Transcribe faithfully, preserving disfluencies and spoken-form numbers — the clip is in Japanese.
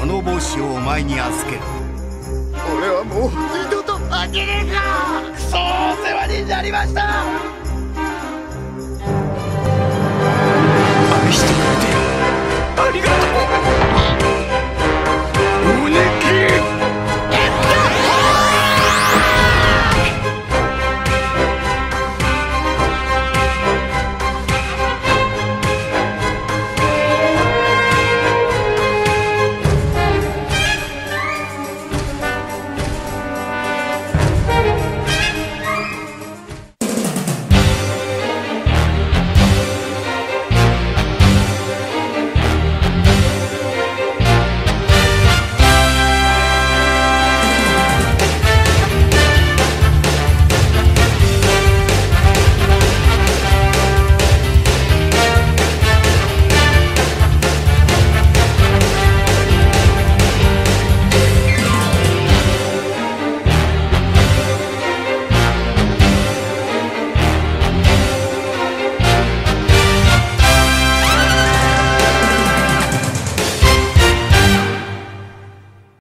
この帽子をお前に預ける。 俺はもう二度とあげねえか。くそー、お世話になりました。愛してくれてありがとう。